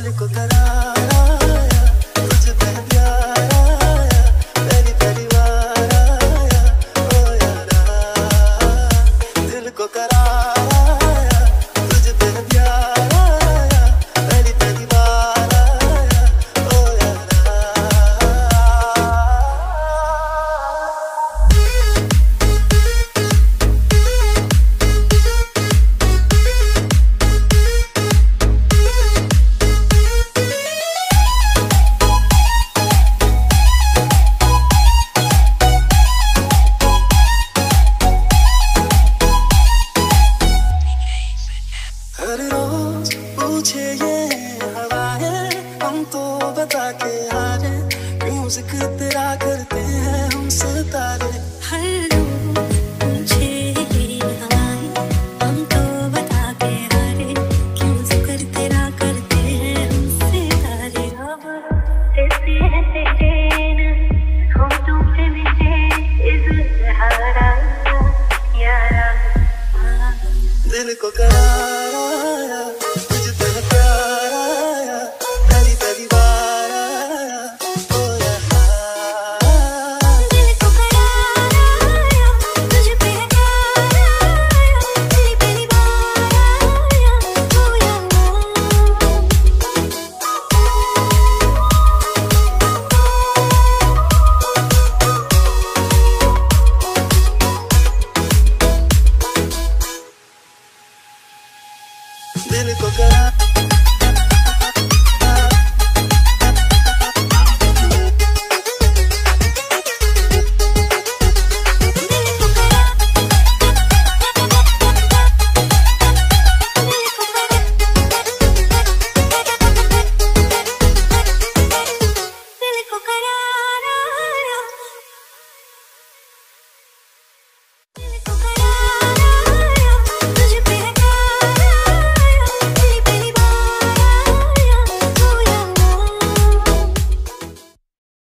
को करार आया, तुझ पे प्यार आया, पहली पहली बार आया, ओ यारा। दिल को करार आया, तुझ पे प्यार आया, पहली पहली बार आया, ओ यारा। हर रोज पूछे ये हवाएं, हम तो बता के